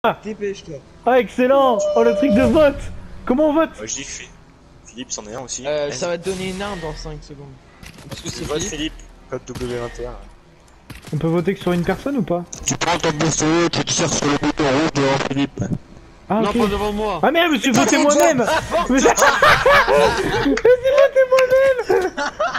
Dépêche-toi. Ah, excellent. Oh, le truc de vote. Comment on vote? J'y fais. Philippe, c'en est un aussi. Ça va te donner une arme dans 5 secondes. Parce que c'est vote Philippe. Code W21. On peut voter que sur une personne ou pas? Tu prends ton pistolet, tu tires sur le bouton rouge devant Philippe. Ah, Non, ok. pas devant moi. Ah merde, je me suis voté moi-même. Je me suis voté moi-même.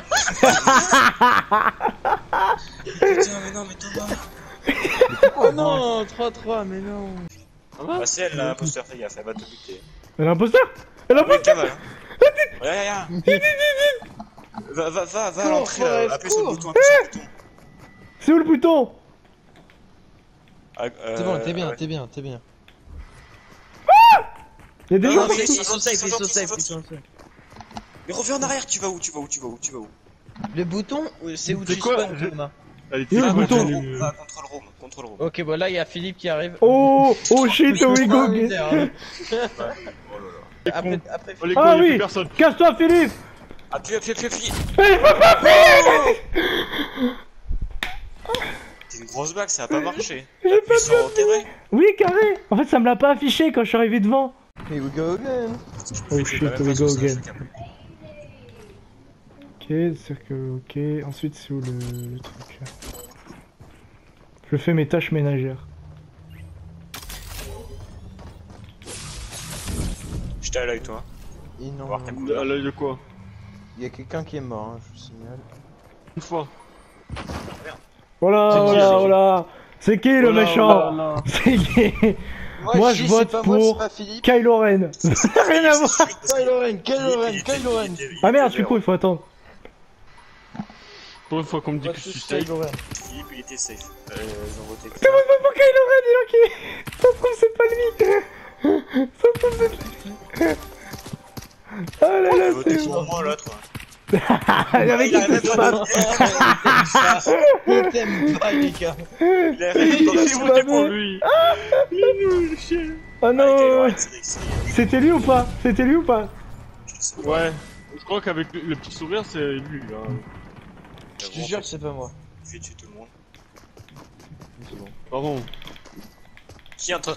Putain, mais non, mais Thomas. Oh non, 3-3, mais non. Bah, c'est elle l'imposteur, fais gaffe, elle va te buter. Elle a un imposteur. Elle a un Ouais, imposteur. cavale. Regarde. Va à l'entrée, Forest, appuie sur le cours. bouton, appuie sur le bouton. C'est où le bouton? C'est bon, t'es bien, t'es bien, t'es bien. Il y a des gens Non, mais partout. ils sont safe. Mais reviens en arrière, tu vas où? Le bouton, c'est où C'est tu quoi? spawns, Thomas. Allez, Il y a tire le bouton. Va, contrôle room. Ok, bon là il y a Philippe qui arrive. Oh shit, we go again. Après, Allez, Ah go, y'a oui. plus personne. Casse-toi, Philippe. Appuie. C'est une grosse blague, ça a pas marché. Appuie sur enterrer. Oui, carré. En fait, ça me l'a pas affiché quand je suis arrivé devant. Here we go again. Oh shit, we go again. Ok, cercle, ok. Ensuite, c'est où le truc là? Je fais mes tâches ménagères. J'étais à l'œil, toi. Et non, Voir ta couleur. À l'œil de quoi? il y a quelqu'un qui est mort, hein, je vous signale. Une fois. Voilà. C'est qui le méchant? Voilà. C'est qui? Moi, je dis, vote c'est pas pour moi, c'est pas Philippe. Kylo Ren. Rien à voir. Kylo Ren. Ah merde, je suis con, il faut attendre. Pour une fois qu'on me dit Vote que je suis tous safe. Kylo Ren. Philippe, il était safe. Ils ont voté. Tout le monde vote pour Kylo Ren, il est ok. Ça se trouve, c'est pas lui. Ça se trouve, c'est lui. Ah là là, Il a voté c'est pour moi, l'autre. avec Il a qui ça se passe? Je t'aime pas, les gars. Il a rien dans la J'ai voté pour lui. Il est nul, le chien. Oh non. C'était lui ou pas? Ouais. Je crois qu'avec le petit sourire, c'est lui. Hein. Je te jure que c'est pas moi. Il fait tuer tout le monde. C'est bon. Pardon. Qui est en train.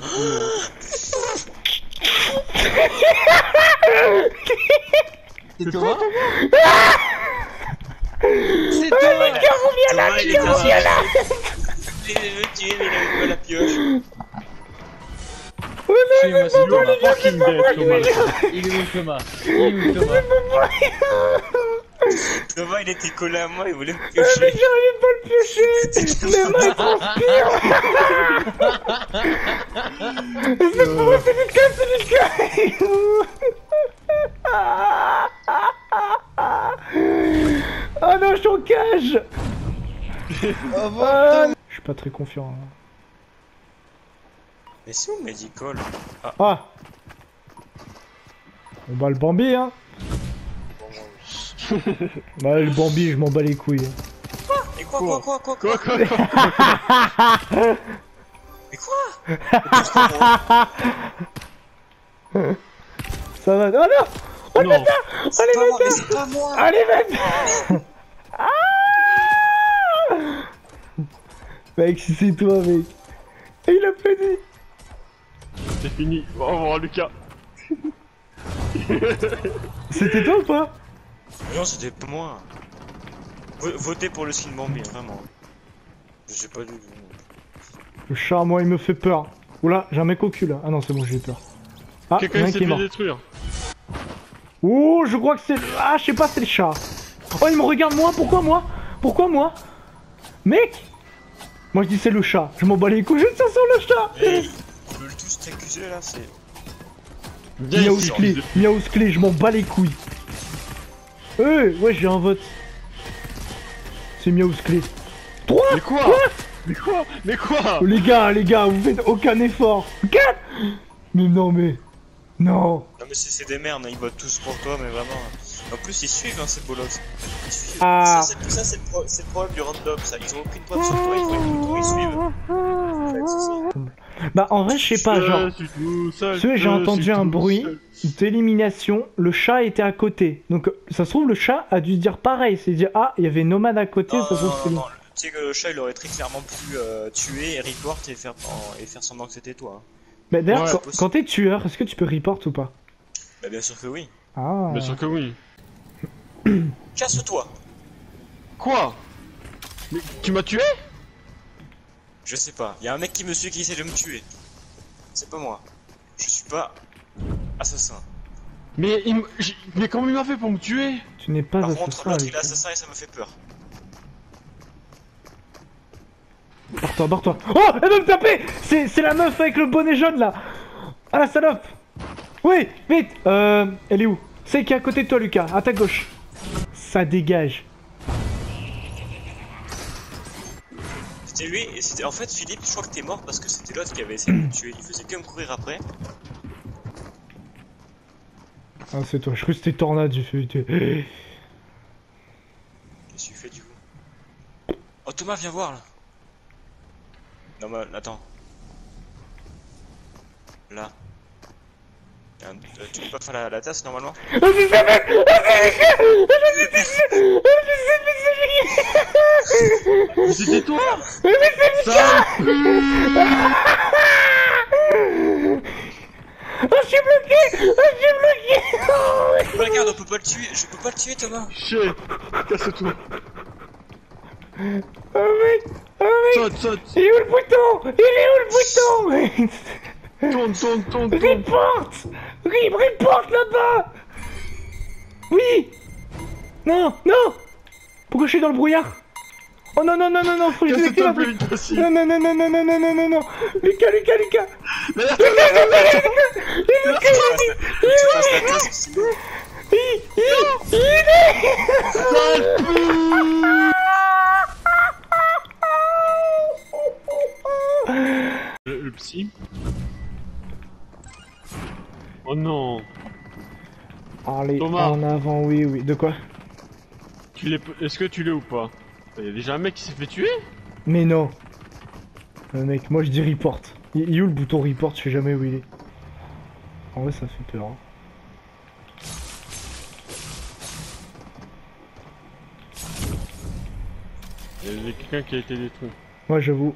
C'est Thomas. C'est Thomas. Il veut tuer, mais il a eu la pioche. Suis-moi, c'est Thomas. Fucking dead, Thomas. Il est où Thomas? Thomas, il était collé à moi, il voulait me Mais piocher. j'arrive pas à le piocher. Mes mains transpirent. C'est pour moi, c'est du cas. Oh non, je suis en cage. Je suis pas très confiant. Hein. Mais c'est où Medical? Ah. On bat le Bambi, hein. Bah le Bambi, je m'en bats les couilles. Mais quoi? Quoi Mais quoi? Ça va. Oh non. Oh Non. putain. Allez, Pas moi, mais mec. c'est pas moi! Allez, mec. Mec, si c'est toi, mec. Et il a pas dit. C'est fini. Au revoir, Lucas. C'était toi ou pas? Non, c'était pas moi. Votez pour le skin Bambi, vraiment. Je sais pas du tout. Le chat, moi, il me fait peur. Oula, j'ai un mec au cul là. Ah non, c'est bon, j'ai peur. Ah, il y en a Quelqu'un un s'est qui est fait mort. détruire. Oh, je crois que c'est... Ah, je sais pas, c'est le chat. Oh, il me regarde moi, pourquoi moi? Pourquoi moi? Mec. Moi, je dis c'est le chat. Je m'en bats les couilles, je tire sur le chat. Ils veulent tous t'accuser là, c'est. Miaousclé, je m'en bats les couilles. Ouais, j'ai un vote. C'est Miaousclé. 3. Mais quoi? Mais quoi? Oh, les gars, vous faites aucun effort. 4. Mais non, mais... Non. Non, mais c'est des merdes, hein, ils votent tous pour toi, mais vraiment. En plus, ils suivent, hein, ces bolos. Ils suivent. Ah. Ça, c'est le problème du random, ça. Ils ont aucune preuve sur toi, ils font tout, ils suivent. En fait, c'est ça. Bah, en vrai, je sais pas, genre... J'ai entendu un bruit d'élimination, le chat était à côté. Donc, ça se trouve, le chat a dû se dire pareil. C'est dire, ah, il y avait Nomad à côté, ça se trouve, c'est lui. Non, tu sais que le chat, il aurait très clairement pu tuer et report et faire semblant que c'était toi. Hein. Mais d'ailleurs, Ouais, quand t'es tueur, est-ce que tu peux report ou pas? Bah bien sûr que oui. Ah. Bien sûr que oui. Casse-toi. Quoi? Mais tu m'as tué? Je sais pas, y a un mec qui me suit qui essaie de me tuer. C'est pas moi. Je suis pas assassin. Mais mais comment il m'a fait pour me tuer? Tu n'es pas Par contre, assassin l'autre avec il est assassin et ça me fait peur. Barre-toi, barre-toi. Oh, elle veut me taper. C'est la meuf avec le bonnet jaune là. Ah la salope. Oui, vite. Elle est où? C'est qui est à côté de toi, Lucas, à ta gauche. Ça dégage. C'était lui et c'était en fait Philippe, je crois que t'es mort parce que c'était l'autre qui avait essayé de me tuer. Il faisait que me courir après. Ah c'est toi, je crois que c'était Tornade, j'ai fait... Qu'est-ce que tu fais du coup? Oh Thomas, viens voir là. Non mais attends. Là. Tu peux pas faire la tasse normalement? Mais c'était toi! Oh, je suis bloqué. Oh, je suis bloqué. Bah, regarde, on peut pas le tuer. Je peux pas le tuer Thomas. Chier! Casse-toi! Oh mec. Oh mec. Saute, saute! Il est où le bouton? Il est où le bouton? Tourne! Report. Report là-bas. Oui. Non. Pourquoi je suis dans le brouillard? Oh non, faut que je désactive Casse-toi un le plus truc. vite possible! Non. Lucas. Derrière Tu fasses la tasse sinon. Le psy? Oh non! Allez, Thomas. en avant, oui. De quoi? Est-ce que tu l'es ou pas? Il y a déjà un mec qui s'est fait tuer? Mais non. Mec, moi je dis report. Il est où le bouton report? Je sais jamais où il est. En vrai, ça fait peur. Hein. Il y a quelqu'un qui a été détruit. Moi, j'avoue.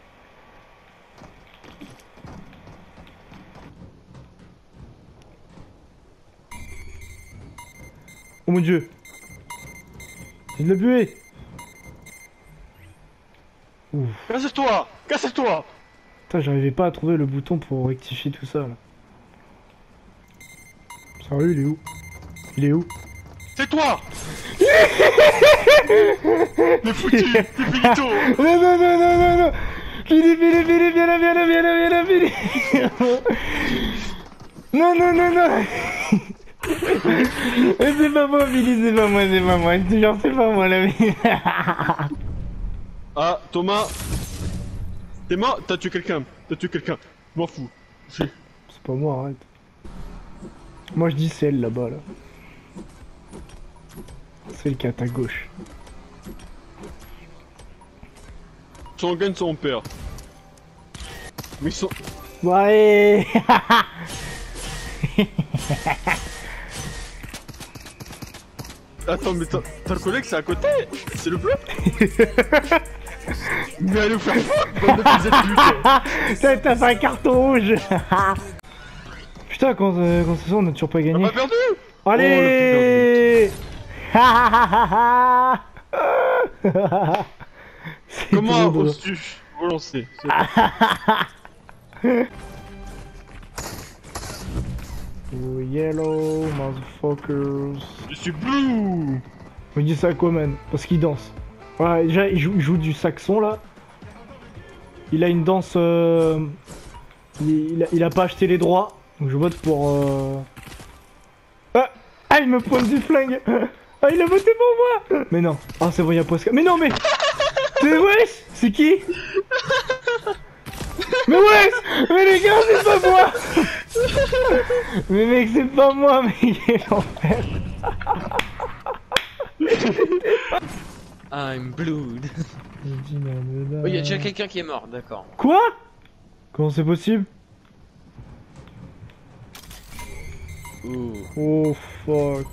Oh mon dieu. Il l'a bué. Ouf. Casse-toi! Casse-toi! Putain, j'arrivais pas à trouver le bouton pour rectifier tout ça là. Sérieux, il est où? Il est où? C'est toi! Mais foutu! T'es finito! Non. Philippe, viens là. Non. C'est pas moi, Billy, c'est pas moi. Genre, c'est pas moi, la vie. Ah, Thomas! T'es mort? T'as tué quelqu'un! Je m'en fous. C'est pas moi, arrête. Moi, je dis celle là-bas, là. Celle qui est à ta gauche. Son gun, son père. Mais son... Ouais. Attends, mais t'as le collègue, c'est à côté? C'est le bleu? Mais allez vous faire foutre, bande de fils de pute! T'as fait un carton rouge. Putain, quand c'est ça, on a toujours pas On gagné. a perdu! Allez. C'est Comment drôle. oses-tu vous lancer? Oh, yellow, motherfuckers. Je suis blue! On dit ça à Aquaman, parce qu'il danse. Ouais, déjà, il joue du saxon, là. Il a une danse... Il a pas acheté les droits, donc je vote pour... Ah, il me pointe du flingue. Ah, il a voté pour moi. Mais non. Ah, c'est bon, il y a Posca. Mais non, mais... C'est wesh. C'est qui? Mais wesh. Mais les gars, c'est pas moi. Mais mec, c'est pas moi, mais quel enfer. I'm blood. Oh, il y a déjà quelqu'un qui est mort, d'accord. Quoi? Comment c'est possible? Oh fuck.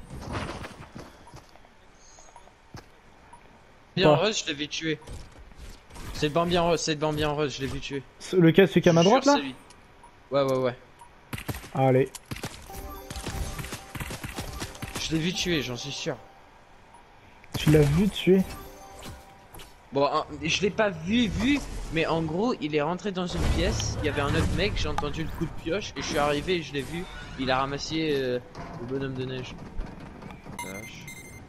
Bien Rush, je l'avais tué. C'est le Bambi en Rush, je l'ai vu tuer. Le cas, celui qui est à ma Je droite jure, là? c'est lui. Ouais. Allez. Je l'ai vu tuer, j'en suis sûr. Tu l'as vu tuer? Bon, je l'ai pas vu, mais en gros, il est rentré dans une pièce, il y avait un autre mec, j'ai entendu le coup de pioche, et je suis arrivé et je l'ai vu, il a ramassé le bonhomme de neige. Vache.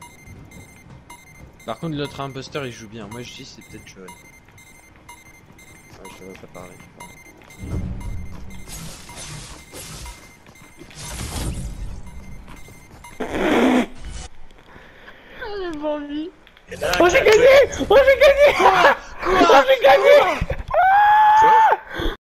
Par contre, l'autre imposteur il joue bien, moi je dis c'est peut-être Joel. Ouais, je devrais pas parler. J'ai pas envie. Oh j'ai gagné! Oh j'ai gagné! Oh j'ai gagné!